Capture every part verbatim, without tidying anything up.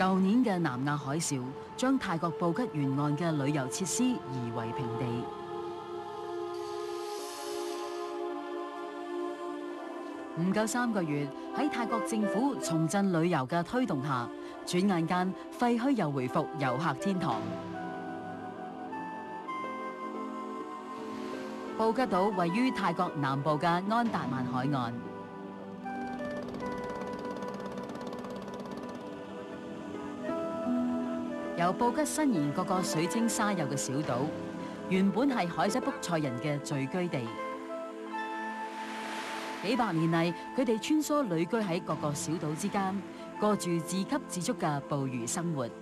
舊年嘅南亞海嘯將泰國布吉沿岸嘅旅遊設施夷為平地。唔夠三個月，喺泰國政府重振旅遊嘅推動下，轉眼間廢墟又回復遊客天堂。布吉島位於泰國南部嘅安達曼海岸。由布吉伸延各個水清沙幼嘅小島，原本係海塞卜塞人嘅聚居地。幾百年嚟，佢哋穿梭旅居喺各個小島之間，過住自給自足嘅捕魚生活。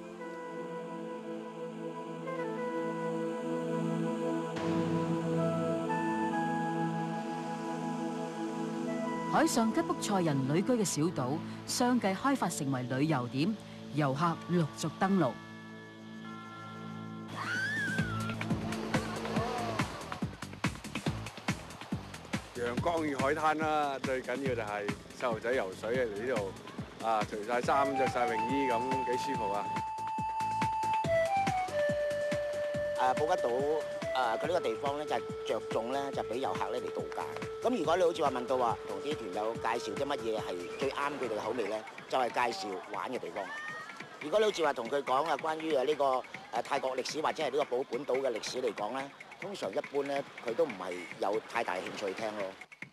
海上吉卜賽人旅居嘅小島，相繼開發成為旅遊點，遊客陸續登陸。 陽光與海灘啦，最緊要就係細路仔游水嚟呢度，啊除晒衫着晒泳衣咁幾舒服啊！ 誒布吉島誒佢呢個地方咧就係着重咧就俾遊客咧嚟度假。咁如果你好似話問到話同啲團友介紹啲乜嘢係最啱佢哋嘅口味咧，就係介紹玩嘅地方。如果你好似話同佢講啊關於誒呢個誒泰國歷史或者係呢個寶本島嘅歷史嚟講咧，通常一般咧佢都唔係有太大興趣聽咯。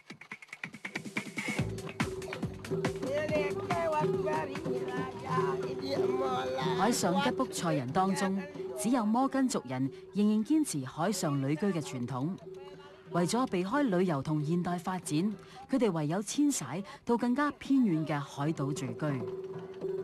海上吉卜賽人當中，只有摩根族人仍然堅持海上旅居嘅傳統。為咗避開旅遊同現代發展，佢哋唯有遷徙到更加偏遠嘅海島聚居。